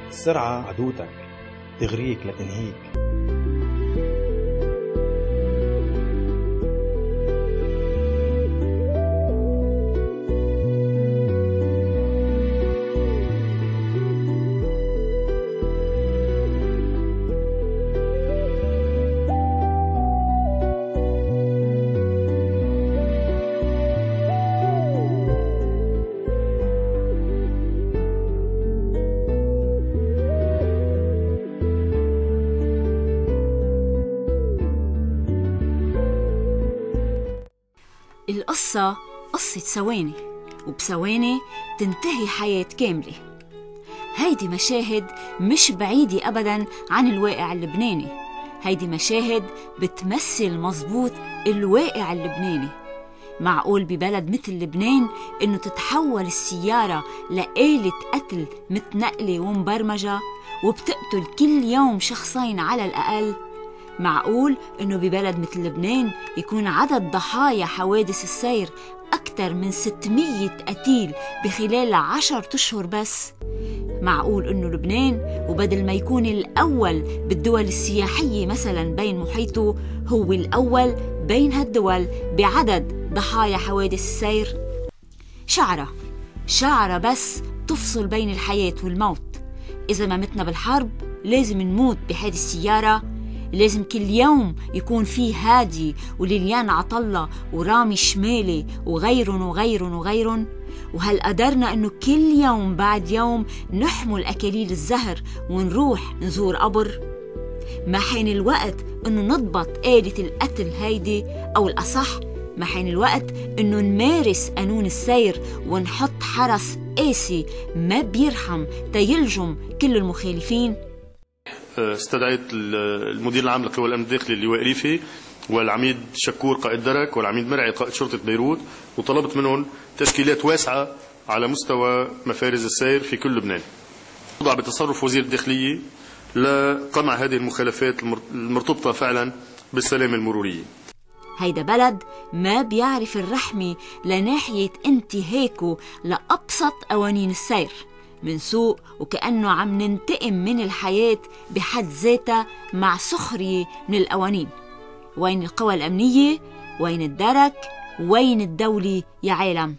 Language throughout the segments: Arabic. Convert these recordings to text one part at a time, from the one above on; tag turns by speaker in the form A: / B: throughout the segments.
A: السرعة عدوتك، تغريك لتنهيك.
B: القصة قصة ثواني، وبثواني تنتهي حياة كاملة. هيدي مشاهد مش بعيدة أبداً عن الواقع اللبناني، هيدي مشاهد بتمثل مظبوط الواقع اللبناني. معقول ببلد مثل لبنان إنه تتحول السيارة لآلة قتل متنقلة ومبرمجة وبتقتل كل يوم شخصين على الأقل؟ معقول إنه ببلد مثل لبنان يكون عدد ضحايا حوادث السير أكثر من 600 قتيل بخلال 10 أشهر بس؟ معقول إنه لبنان وبدل ما يكون الأول بالدول السياحية مثلا بين محيطه هو الأول بين هالدول بعدد ضحايا حوادث السير؟ شعرة بس تفصل بين الحياة والموت. إذا ما متنا بالحرب لازم نموت بهذه السيارة، لازم كل يوم يكون فيه هادي وليليان عطلة ورامي شمالي وغيرن. وهل قدرنا إنه كل يوم بعد يوم نحمل أكاليل الزهر ونروح نزور قبر؟ ما حين الوقت إنه نضبط آلة القتل هيدي، أو الأصح ما حين الوقت إنه نمارس قانون السير ونحط حرس قاسي ما بيرحم تيلجم كل المخالفين؟
C: استدعيت المدير العام لقوى الامن الداخلي اللواء ريفي والعميد شكور قائد درك والعميد مرعي قائد شرطه بيروت، وطلبت منهم تشكيلات واسعه على مستوى مفارز السير في كل لبنان، وضع بتصرف وزير الداخلية لقمع هذه المخالفات المرتبطة فعلا بالسلامة المرورية.
B: هيدا بلد ما بيعرف الرحمة لناحية انتهاكه لأبسط قوانين السير، منسوق وكأنه عم ننتقم من الحياة بحد ذاتها مع سخرية من القوانين. وين القوى الأمنية؟ وين الدرك؟ وين الدولة يا عالم؟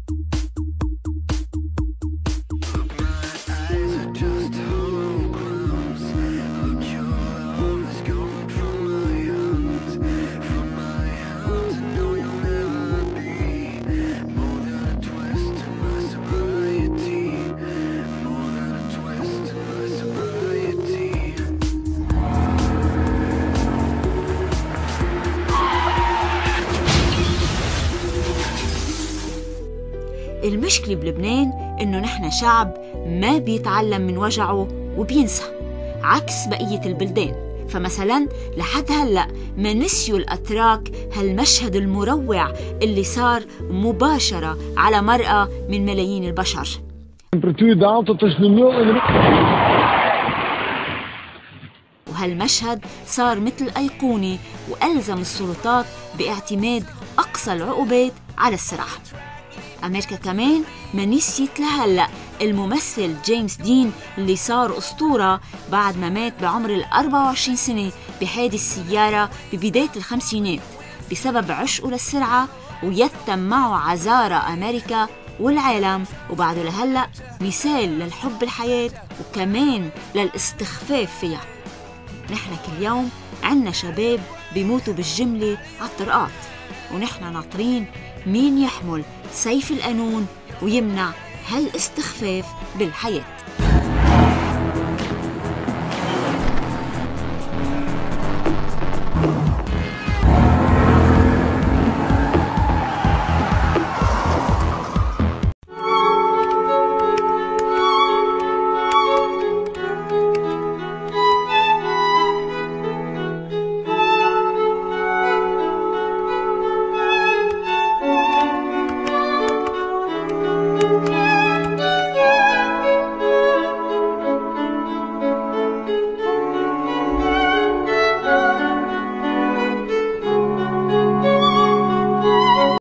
B: المشكلة بلبنان إنه نحن شعب ما بيتعلم من وجعه وبينسى، عكس بقية البلدان. فمثلا لحد هلأ ما نسيوا الأتراك هالمشهد المروع اللي صار مباشرة على مرأى من ملايين البشر. وهالمشهد صار مثل أيقونة وألزم السلطات باعتماد أقصى العقوبات على السرعة. أمريكا كمان ما نسيت لهلأ الممثل جيمس دين اللي صار أسطورة بعد ما مات بعمر 24 سنة بحادث سيارة ببداية الخمسينات بسبب عشقه للسرعة، ويتم معه عذارى أمريكا والعالم، وبعده لهلأ مثال للحب الحياة وكمان للاستخفاف فيها. نحن كل يوم عنا شباب بيموتوا بالجملة على الطرقات، ونحن ناطرين مين يحمل سيف القانون ويمنع هالاستخفاف بالحياة.